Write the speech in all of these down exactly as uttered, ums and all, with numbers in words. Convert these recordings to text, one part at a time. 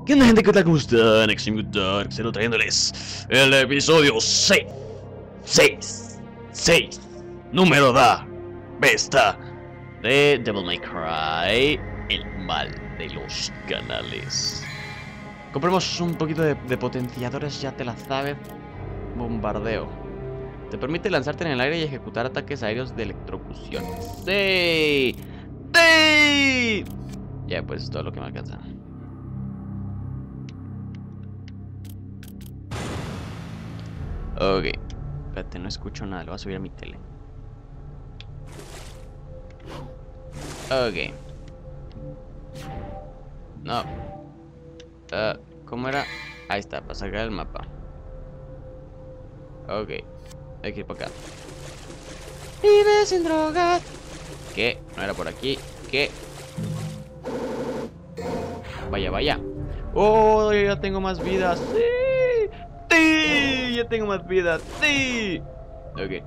¿Qué onda, gente? ¿Qué tal? ¿Cómo están? Extreme Dark Zero trayéndoles el episodio seis. seis. seis. Número da. Besta. De Devil May Cry. El mal de los canales. Compremos un poquito de, de potenciadores, ya te la sabes. Bombardeo. Te permite lanzarte en el aire y ejecutar ataques aéreos de electrocución. ¡Sí! ¡Sí! Ya, pues es todo lo que me alcanza. Ok. Espérate, no escucho nada. Lo voy a subir a mi tele. Ok. No. Uh, ¿Cómo era? Ahí está, para sacar el mapa. Ok. Hay que ir para acá. Vive sin drogas. ¿Qué? No era por aquí. ¿Qué? Vaya, vaya. Oh, ya tengo más vida. Sí. Sí. Ya tengo más vida. Sí. Ok.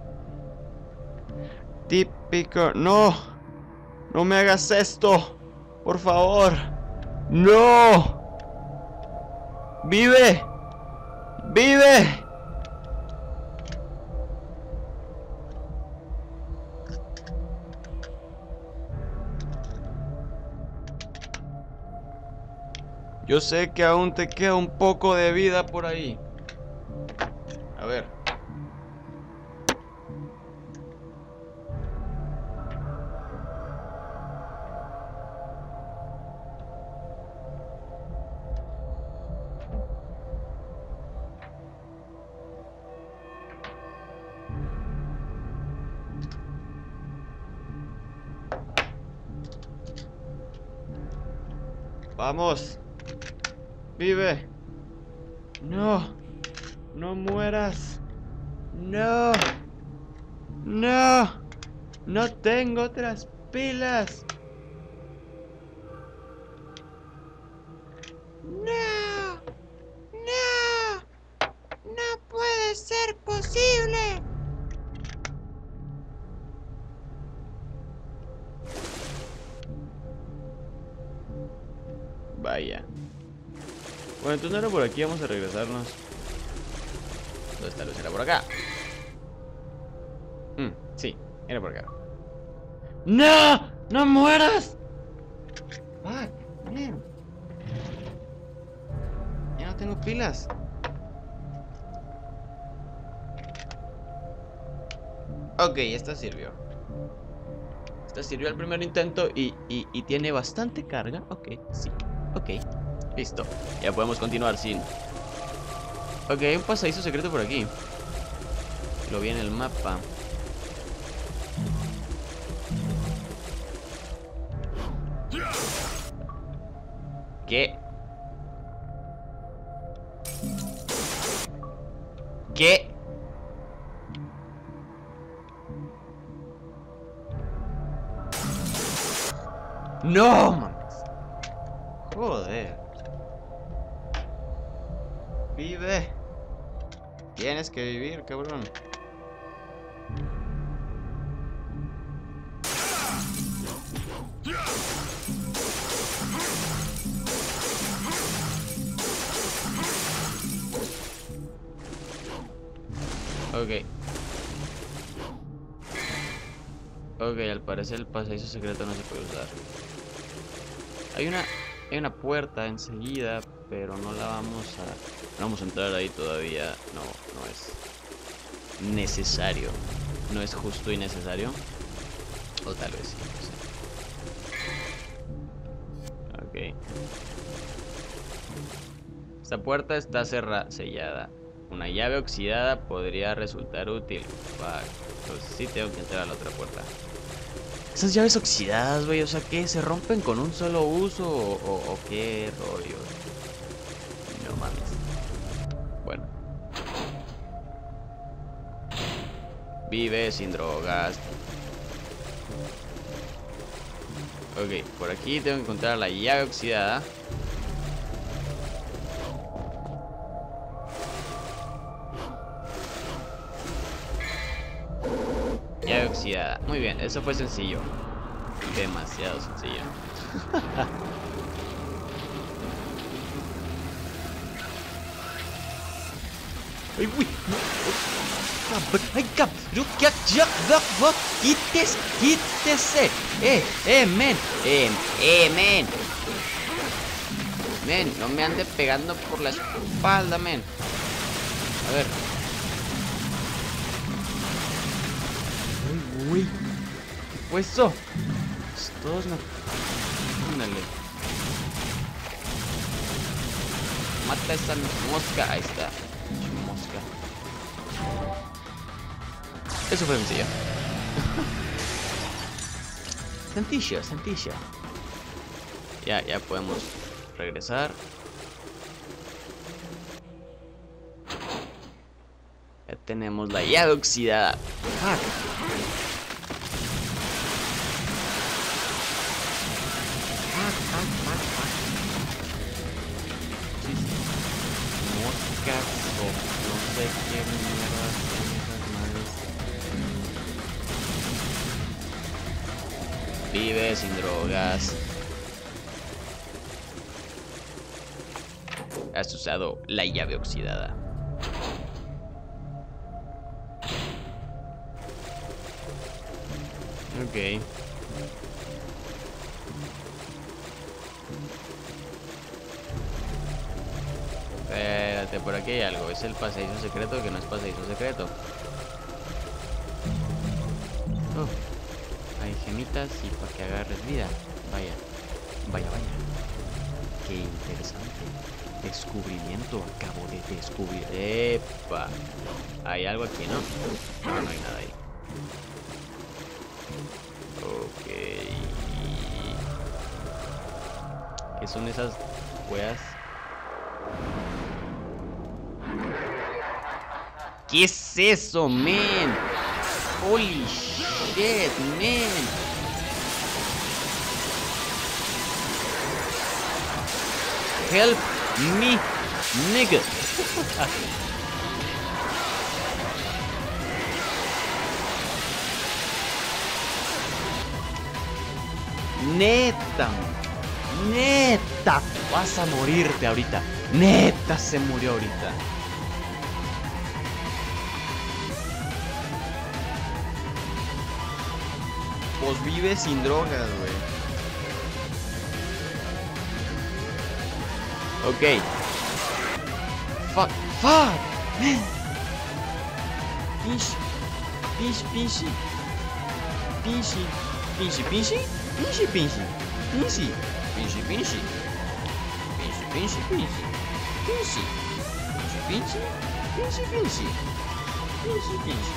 Típico. No. No me hagas esto. Por favor. No. Vive. Vive. Yo sé que aún te queda un poco de vida por ahí. A ver. Vamos. Vive. No. No mueras. No. No. No tengo otras pilas. No. No. No puede ser posible. Vaya. Bueno, entonces no era por aquí, vamos a regresarnos. ¿Dónde está Luz? Era por acá. Mm, sí, era por acá. ¡No! ¡No mueras! ¡Ah! Bien. Ya no tengo pilas. Ok, esta sirvió. Esta sirvió al primer intento y, y, y tiene bastante carga. Ok, sí. Ok, listo. Ya podemos continuar sin... Ok, hay un pasadizo secreto por aquí. Lo vi en el mapa. ¿Qué? ¿Qué? ¡No, mames! Joder. Vive. Tienes que vivir, cabrón. Ok. Ok, al parecer el pasadizo secreto no se puede usar. Hay una, hay una puerta enseguida, pero no la vamos a... No vamos a entrar ahí todavía. No, no es necesario. No es justo y necesario. O tal vez sí, no sé. Ok. Esta puerta está cerrada, sellada. Una llave oxidada podría resultar útil. Fuck. Entonces sí tengo que entrar a la otra puerta. Esas llaves oxidadas, güey, o sea, ¿qué? ¿Se rompen con un solo uso o, o, o qué rollo? No mames. Bueno. Vive sin drogas. Ok, por aquí tengo que encontrar la llave oxidada. Llave oxidada. Muy bien, eso fue sencillo. Demasiado sencillo. ¡Ay, uy! No. Cabrón, ¡ay, cabrón! ¿Qué hago? ¡Quítese! ¡Quítese! ¡Eh! ¡Eh, men! ¡Eh! ¡Eh, men! Men, no me ande pegando por la espalda, men. A ver. Uy, uy. ¿Qué fue eso? Todos no. Ándale. Mata esa mosca. Ahí está. Mosca. Eso fue sencillo. Sencillo, sencillo. Ya, ya podemos regresar. Ya tenemos la llave oxidada. Fuck. Fuck, fuck, fuck, fuck. Moscas o no sé qué mierda son esas madres. Vive sin drogas. Has usado la llave oxidada. Ok. Espérate, por aquí hay algo. Es el pasadizo secreto que no es pasadizo secreto. Oh, hay gemitas y para que agarres vida. Vaya, vaya, vaya. Qué interesante. Descubrimiento acabo de descubrir. Epa. ¿Hay algo aquí, no? No, no hay nada ahí. Ok. ¿Qué son esas weas? ¿Qué es eso, man? Holy shit, man. Help me, nigga. Neta, neta, vas a morirte ahorita. Neta, se murió ahorita. Pues vive sin drogas, güey. Ok. Fuck, fuck, man. Pinche, pinche, pinche. Pinche, pinche, pinche. Pinche, pinche. Pinche, pinche, pinche. Pinche, pinche, pinche. Pinche, pinche, pinche, pinche. Pinche, pinche.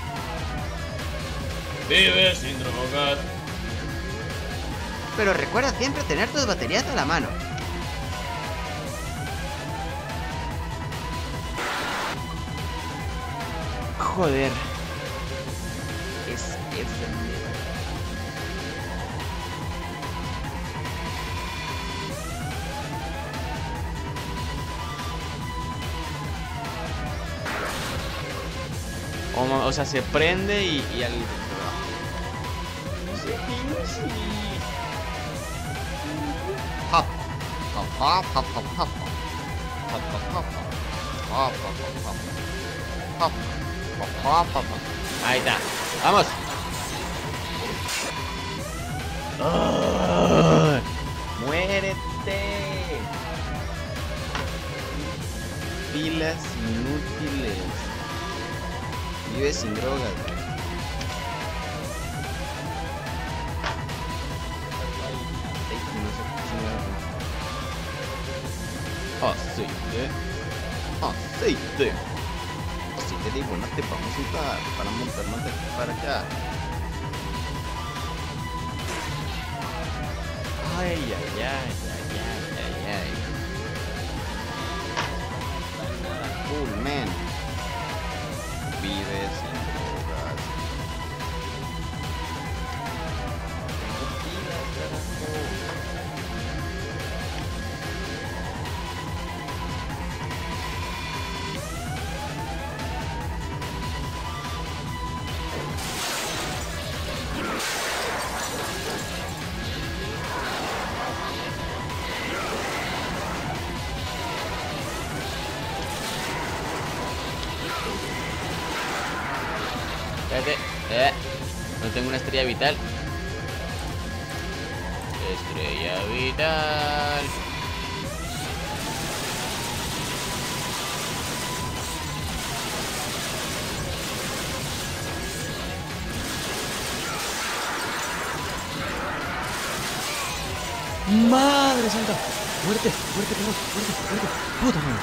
Vive sin drogas. Pero recuerda siempre tener tus baterías a la mano. Joder. Es ese mierda. O, o sea, se prende y, y al... Hop, hop, hop, hop, hop, hop, hop, hop, hop, hop, hop, hop, hop. Ahí está, vamos. Oh, muérete. Pilas inútiles. Vive sin drogas. Aceite, aceite, aceite de buena te vamos a usar para montarnos de aquí para acá. Ay, ay, ay, ay, ay, ay, ay. Nada cool, man. Vive sin drogas. Tengo pilas, carajo. Espérate. Eh. No tengo una estrella vital. Estrella vital. ¡Madre santa! ¡Muerte! ¡Muerte, cabrón! ¡Muerte! ¡Muerte! ¡Puta madre!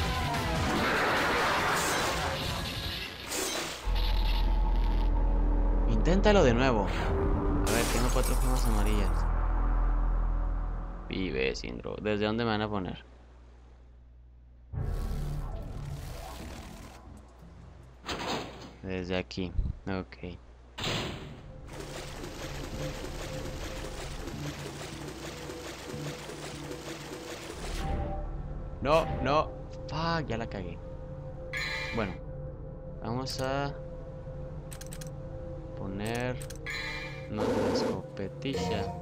Inténtalo de nuevo. A ver, tengo cuatro gemas amarillas. Vive, Sindro. ¿Desde dónde me van a poner? Desde aquí. Ok. No, no. Fuck, ya la cagué. Bueno, vamos a poner nuestra escopetilla.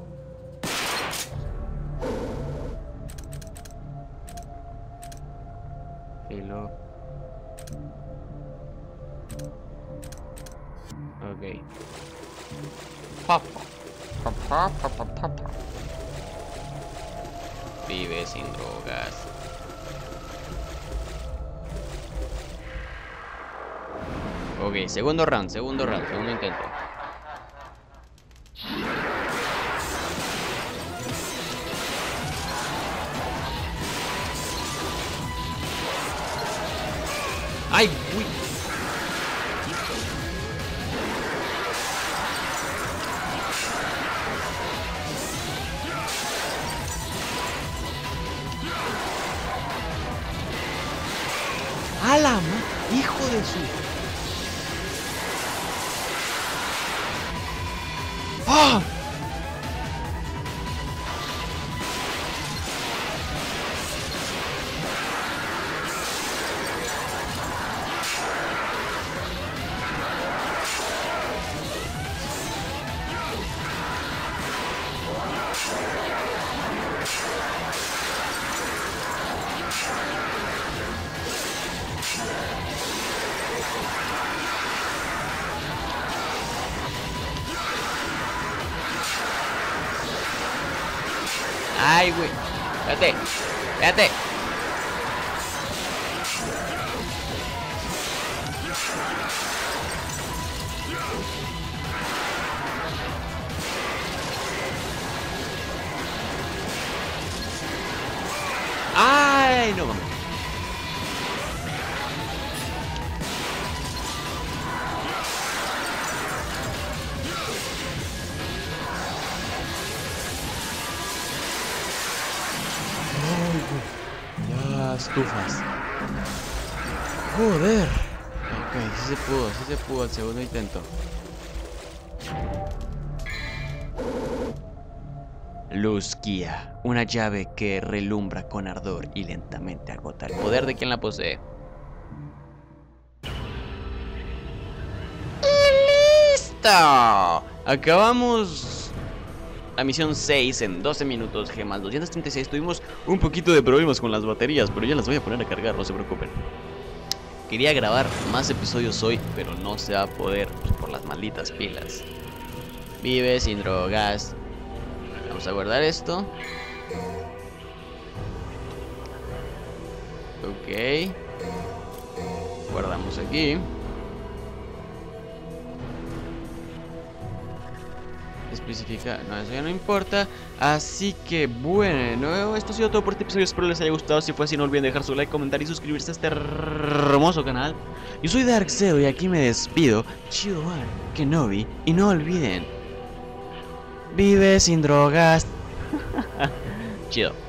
Filo. Ok. Vive sin drogas. Ok, segundo round, segundo round, segundo intento. ¡Ay, uy! ¡Ala, hijo de su! ¡Ah! Ay, güey. Espérate. Espérate. Ay, no mames. Ya estufas. Joder. Ok, sí se pudo, sí se pudo el segundo intento. Luz guía, una llave que relumbra con ardor y lentamente agota el poder de quien la posee. ¡Y listo! Acabamos la misión seis en doce minutos, gemas doscientos treinta y seis. Tuvimos un poquito de problemas con las baterías, pero ya las voy a poner a cargar, no se preocupen. Quería grabar más episodios hoy, pero no se va a poder pues, por las malditas pilas. Vive sin drogas. Vamos a guardar esto. Ok. Guardamos aquí. Especifica, no, eso ya no importa. Así que bueno, esto ha sido todo por este episodio. Espero les haya gustado. Si fue así, no olviden dejar su like, comentar y suscribirse a este hermoso canal. Yo soy Darksedo y aquí me despido. Chido One, Kenobi. Y no olviden, vive sin drogas. Chido.